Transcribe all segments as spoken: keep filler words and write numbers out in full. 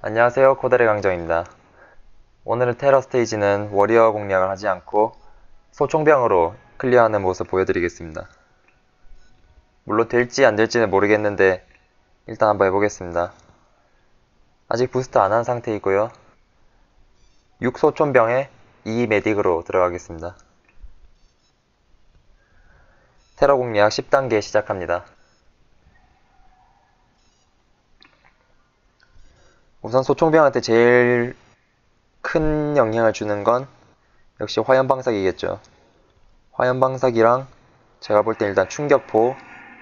안녕하세요, 코달의 강정입니다. 오늘은 테러 스테이지는 워리어 공략을 하지 않고 소총병으로 클리어하는 모습 보여드리겠습니다. 물론 될지 안 될지는 모르겠는데 일단 한번 해보겠습니다. 아직 부스트 안 한 상태이고요. 육 소총병에 이 메딕으로 들어가겠습니다. 테러 공략 십 단계 시작합니다. 우선 소총병한테 제일 큰 영향을 주는 건 역시 화염방사기겠죠. 화염방사기랑 제가 볼 땐 일단 충격포,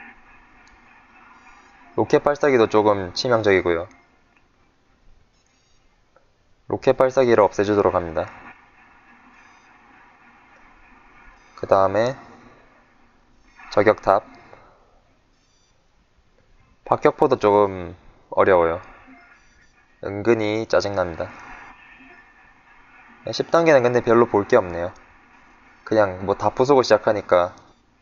로켓 발사기도 조금 치명적이고요. 로켓 발사기를 없애주도록 합니다. 그 다음에 저격탑, 박격포도 조금 어려워요. 은근히 짜증납니다. 십 단계는 근데 별로 볼 게 없네요. 그냥 뭐 다 부수고 시작하니까.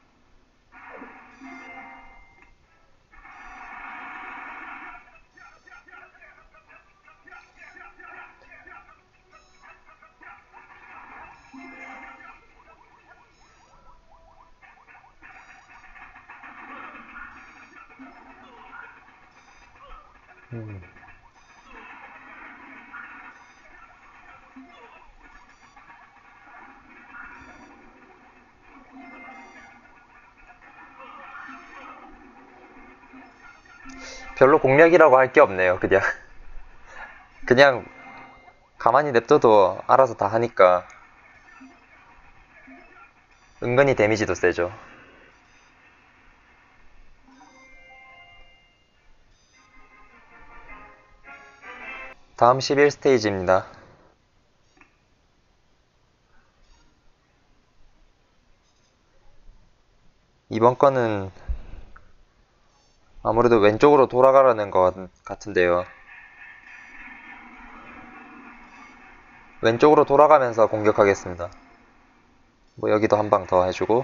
음. 별로 공략이라고 할 게 없네요. 그냥 그냥 가만히 냅둬도 알아서 다 하니까 은근히 데미지도 세죠. 다음 십일 스테이지입니다. 이번 거는 아무래도 왼쪽으로 돌아가라는 것 같은데요. 왼쪽으로 돌아가면서 공격하겠습니다. 뭐 여기도 한 방 더 해주고,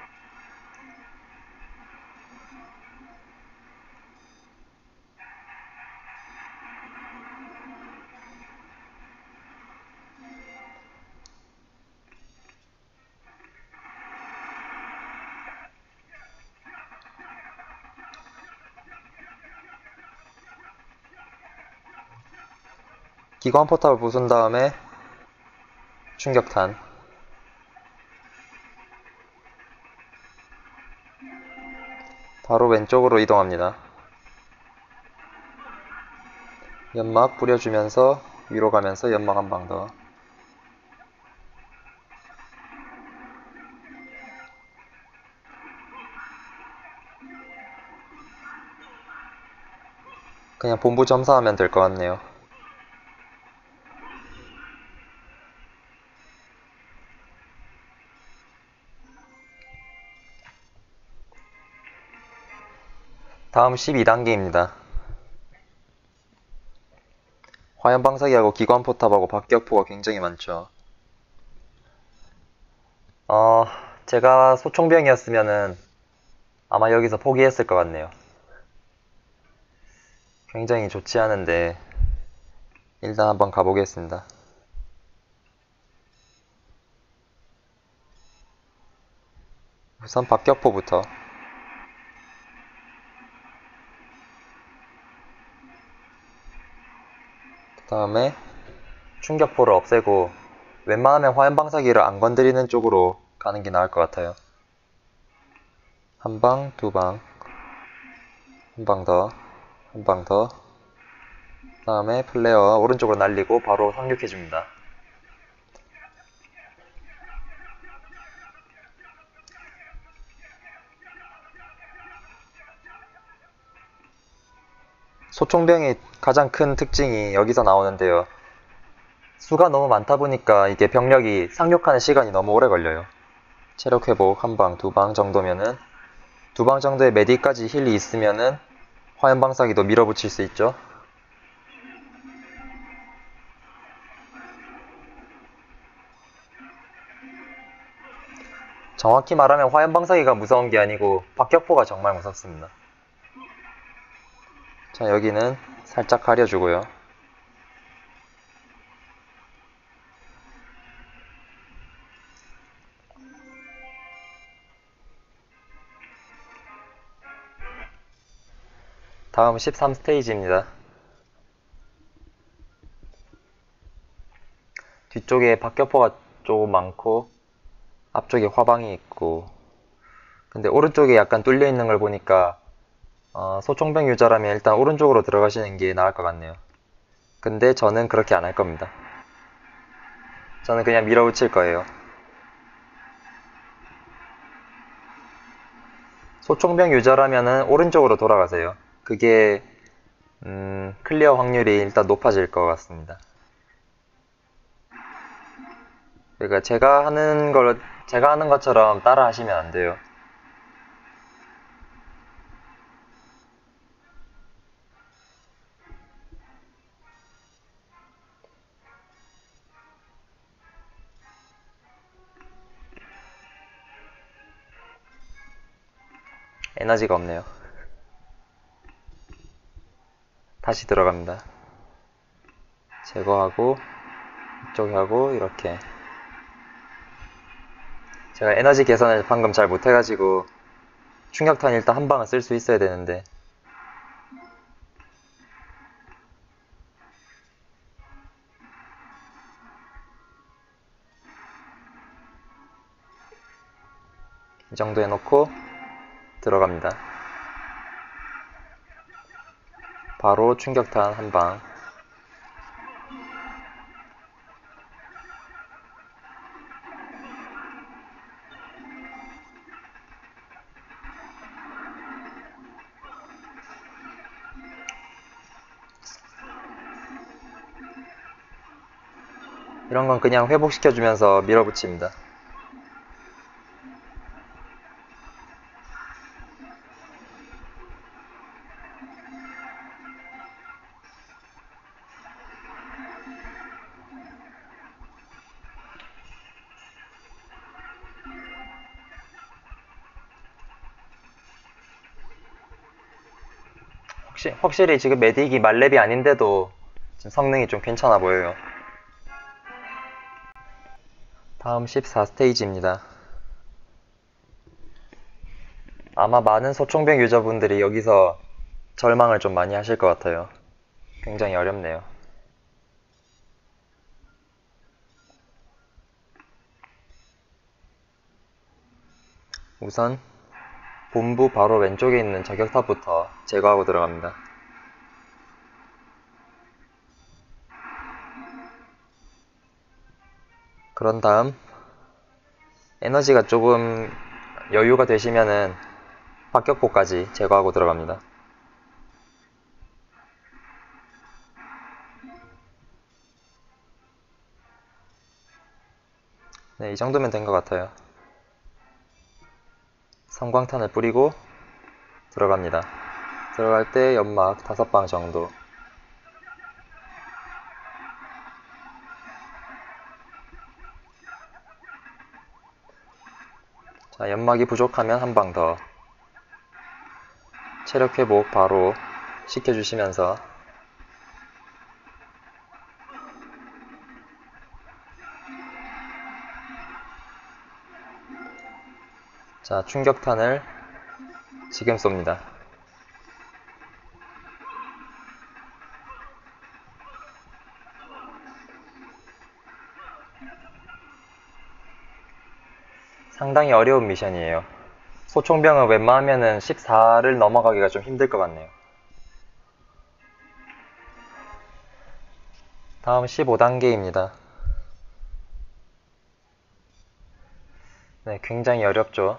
기관 포탑을 부순 다음에 충격탄, 바로 왼쪽으로 이동합니다. 연막 뿌려주면서 위로 가면서 연막 한 방 더. 그냥 본부 점사하면 될 것 같네요. 다음 십이 단계입니다. 화염방사기하고 기관포탑하고 박격포가 굉장히 많죠. 어, 제가 소총병이었으면은 아마 여기서 포기했을 것 같네요. 굉장히 좋지 않은데 일단 한번 가보겠습니다. 우선 박격포부터. 그 다음에 충격포를 없애고 웬만하면 화염방사기를 안 건드리는 쪽으로 가는 게 나을 것 같아요. 한 방, 두 방, 한 방 더, 한 방 더. 그 다음에 플레어 오른쪽으로 날리고 바로 상륙해줍니다. 소총병의 가장 큰 특징이 여기서 나오는데요. 수가 너무 많다 보니까 이게 병력이 상륙하는 시간이 너무 오래 걸려요. 체력 회복 한 방, 두 방 정도면은 두 방 정도의 메디까지 힐이 있으면은 화염방사기도 밀어붙일 수 있죠. 정확히 말하면 화염방사기가 무서운 게 아니고 박격포가 정말 무섭습니다. 자, 여기는 살짝 가려주고요. 다음 십삼 스테이지입니다. 뒤쪽에 박격포가 조금 많고 앞쪽에 화방이 있고, 근데 오른쪽에 약간 뚫려 있는 걸 보니까 어, 소총병 유저라면 일단 오른쪽으로 들어가시는 게 나을 것 같네요. 근데 저는 그렇게 안 할 겁니다. 저는 그냥 밀어붙일 거예요. 소총병 유저라면은 오른쪽으로 돌아가세요. 그게 음, 클리어 확률이 일단 높아질 것 같습니다. 그러니까 제가 하는 걸 제가 하는 것처럼 따라 하시면 안 돼요. 에너지가 없네요. 다시 들어갑니다. 제거하고 이쪽에 하고 이렇게. 제가 에너지 계산을 방금 잘 못해가지고 충격탄 일단 한 방은 쓸 수 있어야 되는데, 이 정도 해놓고 들어갑니다. 바로 충격탄 한 방. 이런 건 그냥 회복시켜주면서 밀어붙입니다. 확실, 확실히 지금 메딕이 말렙이 아닌데도 지금 성능이 좀 괜찮아 보여요. 다음 십사 스테이지입니다. 아마 많은 소총병 유저분들이 여기서 절망을 좀 많이 하실 것 같아요. 굉장히 어렵네요. 우선 본부 바로 왼쪽에 있는 저격탑부터 제거하고 들어갑니다. 그런 다음 에너지가 조금 여유가 되시면은 박격포까지 제거하고 들어갑니다. 네, 이 정도면 된 것 같아요. 섬광탄을 뿌리고 들어갑니다. 들어갈 때 연막 다섯 방 정도. 자, 연막이 부족하면 한 방 더. 체력 회복 바로 시켜주시면서 자, 충격탄을 지금 쏩니다. 상당히 어려운 미션이에요. 소총병은 웬만하면은 십사를 넘어가기가 좀 힘들 것 같네요. 다음 십오 단계입니다. 네, 굉장히 어렵죠.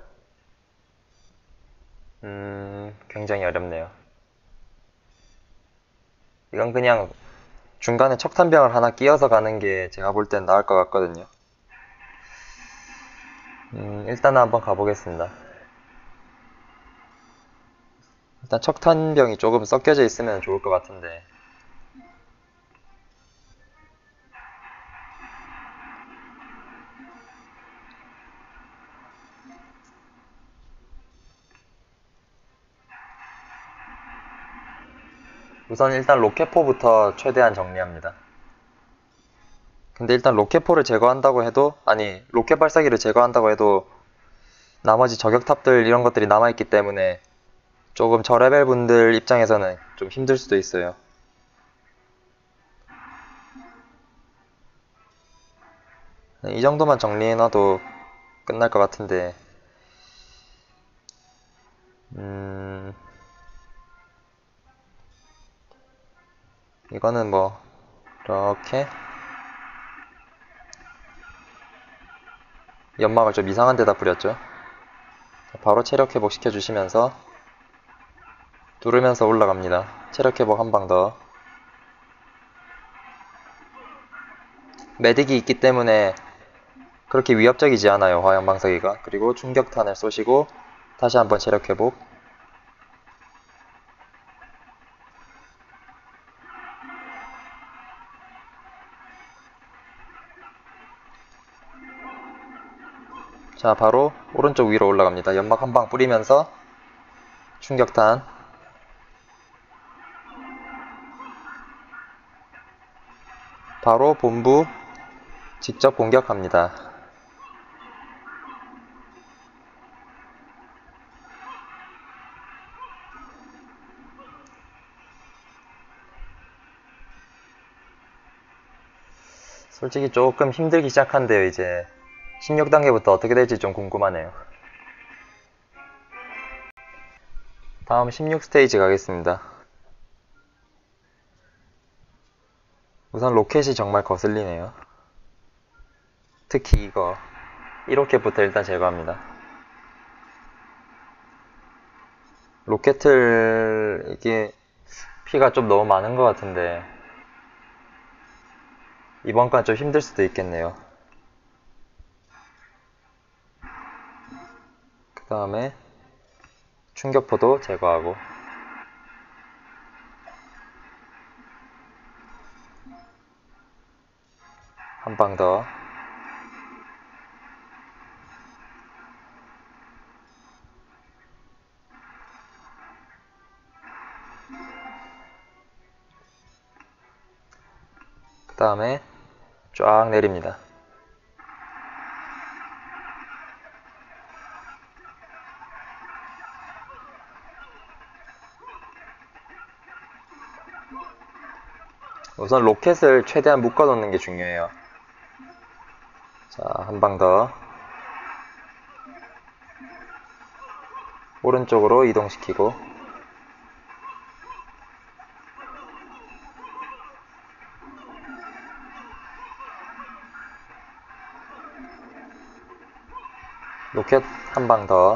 음, 굉장히 어렵네요. 이건 그냥 중간에 척탄병을 하나 끼워서 가는 게 제가 볼 땐 나을 것 같거든요. 음, 일단은 한번 가보겠습니다. 일단 척탄병이 조금 섞여져 있으면 좋을 것 같은데. 우선 일단 로켓포부터 최대한 정리합니다. 근데 일단 로켓포를 제거한다고 해도, 아니 로켓 발사기를 제거한다고 해도 나머지 저격탑들 이런 것들이 남아있기 때문에 조금 저레벨 분들 입장에서는 좀 힘들 수도 있어요. 이 정도만 정리해놔도 끝날 것 같은데, 음, 이거는 뭐 이렇게 연막을 좀 이상한 데다 뿌렸죠. 바로 체력 회복 시켜주시면서 누르면서 올라갑니다. 체력 회복 한 방 더. 매딕이 있기 때문에 그렇게 위협적이지 않아요, 화염방사기가. 그리고 충격탄을 쏘시고 다시 한번 체력 회복. 자, 바로 오른쪽 위로 올라갑니다. 연막 한 방 뿌리면서 충격탄. 바로 본부 직접 공격합니다. 솔직히 조금 힘들기 시작한데요. 이제 십육 단계부터 어떻게 될지 좀 궁금하네요. 다음 십육 스테이지 가겠습니다. 우선 로켓이 정말 거슬리네요. 특히 이거 일 호켓부터 일단 제거합니다. 로켓을 이게 피가 좀 너무 많은 것 같은데 이번 건 좀 힘들 수도 있겠네요. 그 다음에 충격포도 제거하고 한 방 더. 그 다음에 쫙 내립니다. 우선 로켓을 최대한 묶어 놓는 게 중요해요. 자, 한 방 더. 오른쪽으로 이동시키고 로켓 한 방 더.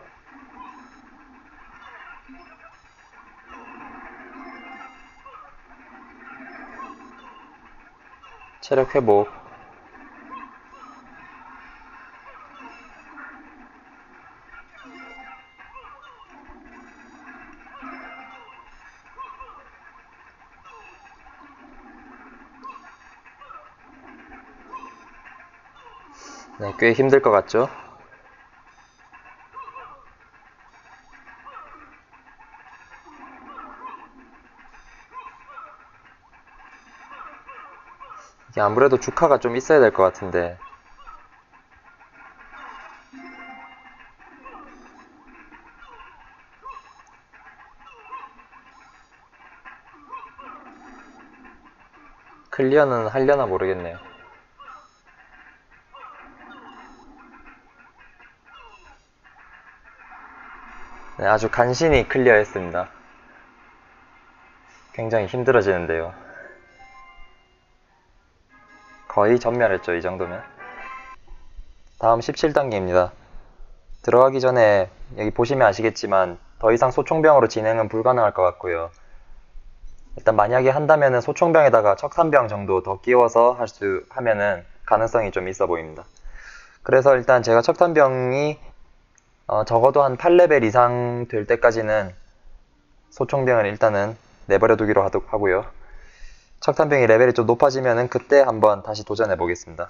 체력 회복. 네, 꽤 힘들 것 같죠? 이게 아무래도 주카가 좀 있어야 될 것 같은데 클리어는 하려나 모르겠네요. 네, 아주 간신히 클리어했습니다. 굉장히 힘들어지는데요. 거의 전멸했죠, 이 정도면. 다음 십칠 단계입니다. 들어가기 전에 여기 보시면 아시겠지만 더 이상 소총병으로 진행은 불가능할 것 같고요. 일단 만약에 한다면은 소총병에다가 척삼병 정도 더 끼워서 할 수 하면은 가능성이 좀 있어 보입니다. 그래서 일단 제가 척삼병이 어, 적어도 한 팔 레벨 이상 될 때까지는 소총병을 일단은 내버려 두기로 하고요. 척탄병이 레벨이 좀 높아지면은 그때 한번 다시 도전해 보겠습니다.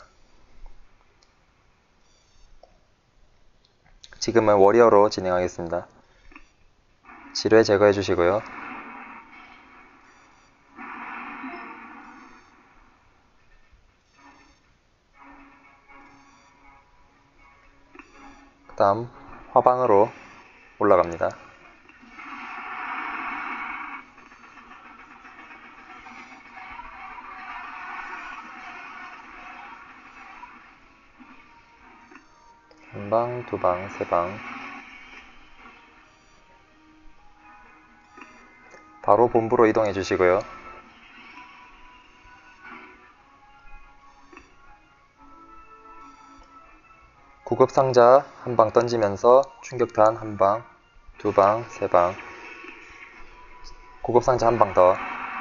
지금은 워리어로 진행하겠습니다. 지뢰 제거해 주시고요. 그 다음 화방으로 올라갑니다. 한 방, 두 방, 세 방. 바로 본부로 이동해 주시고요. 구급상자 한 방 던지면서 충격탄 한 방, 두 방, 세 방. 구급상자 한 방 더.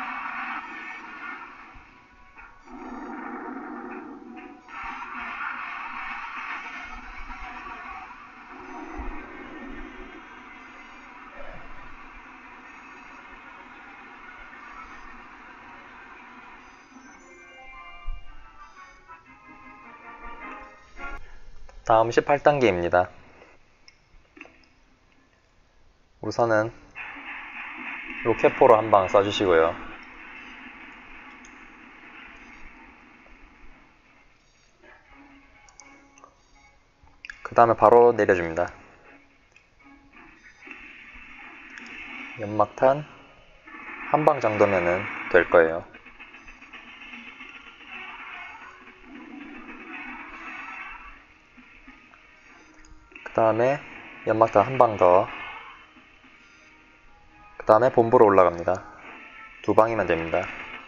다음 십팔 단계입니다. 우선은 로켓포로 한 방 쏴주시고요. 그 다음에 바로 내려줍니다. 연막탄 한 방 정도면은 될 거예요. 그 다음에 연막탄 한 방 더. 그 다음에 본부로 올라갑니다. 두 방이면 됩니다.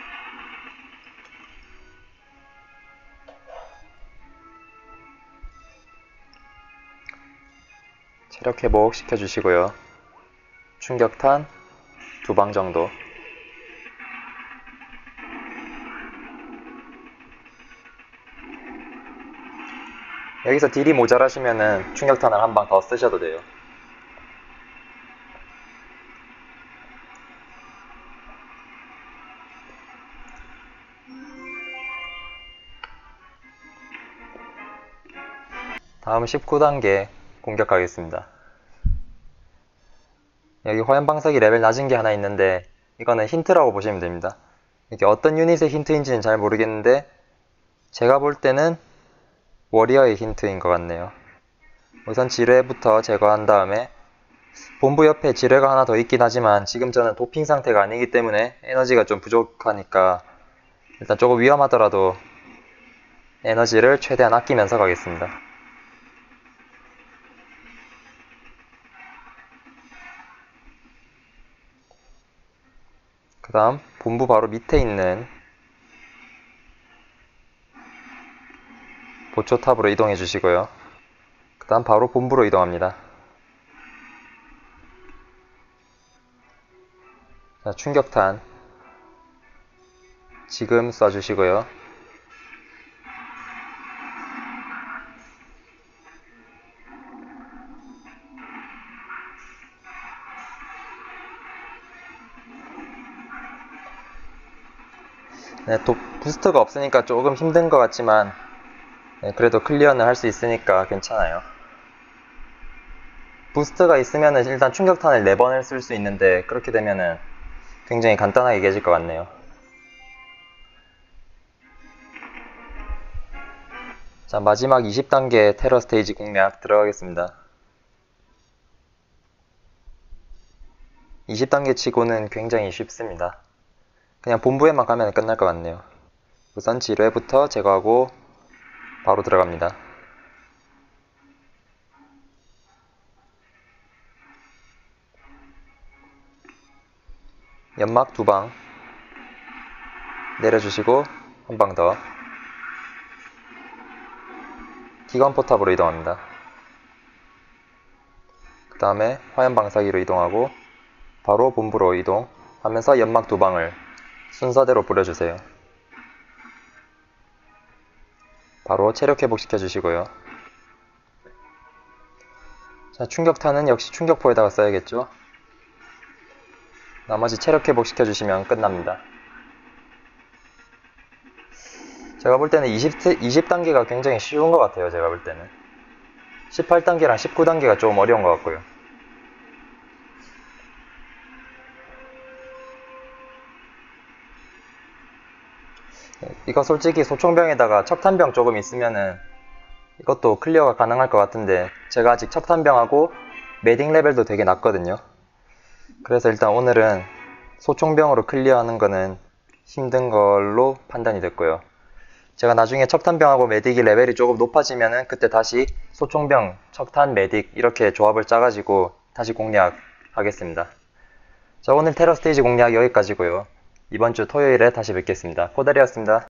체력 회복 시켜주시고요. 충격탄 두 방 정도. 여기서 딜이 모자라시면은 충격탄을 한 방 더 쓰셔도 돼요. 다음 십구 단계 공격하겠습니다. 여기 화염방사기 레벨 낮은 게 하나 있는데 이거는 힌트라고 보시면 됩니다. 이게 어떤 유닛의 힌트인지는 잘 모르겠는데 제가 볼 때는 워리어의 힌트인 것 같네요. 우선 지뢰부터 제거한 다음에 본부 옆에 지뢰가 하나 더 있긴 하지만 지금 저는 도핑 상태가 아니기 때문에 에너지가 좀 부족하니까 일단 조금 위험하더라도 에너지를 최대한 아끼면서 가겠습니다. 그 다음 본부 바로 밑에 있는 보초탑으로 이동해 주시고요. 그 다음 바로 본부로 이동합니다. 자, 충격탄 지금 쏴주시고요. 네, 또 부스터가 없으니까 조금 힘든 것 같지만 네, 그래도 클리어는 할 수 있으니까 괜찮아요. 부스터가 있으면은 일단 충격탄을 네 번을 쓸 수 있는데 그렇게 되면은 굉장히 간단하게 깨질 것 같네요. 자, 마지막 이십 단계 테러 스테이지 공략 들어가겠습니다. 이십 단계 치고는 굉장히 쉽습니다. 그냥 본부에만 가면 끝날 것 같네요. 우선 지뢰부터 제거하고 바로 들어갑니다. 연막 두 방 내려주시고 한 방 더. 기관포탑으로 이동합니다. 그 다음에 화염방사기로 이동하고 바로 본부로 이동하면서 연막 두 방을 순서대로 뿌려주세요. 바로 체력 회복 시켜주시고요. 자, 충격탄은 역시 충격포에다가 써야겠죠. 나머지 체력 회복 시켜주시면 끝납니다. 제가 볼 때는 이십, 이십 단계가 굉장히 쉬운 것 같아요. 제가 볼 때는 십팔 단계랑 십구 단계가 좀 어려운 것 같고요. 이거 솔직히 소총병에다가 척탄병 조금 있으면은 이것도 클리어가 가능할 것 같은데 제가 아직 척탄병하고 메딕 레벨도 되게 낮거든요. 그래서 일단 오늘은 소총병으로 클리어하는 거는 힘든 걸로 판단이 됐고요. 제가 나중에 척탄병하고 메딕이 레벨이 조금 높아지면은 그때 다시 소총병, 척탄, 메딕 이렇게 조합을 짜가지고 다시 공략하겠습니다. 자, 오늘 테러 스테이지 공략 여기까지고요. 이번 주 토요일에 다시 뵙겠습니다. 코다리였습니다.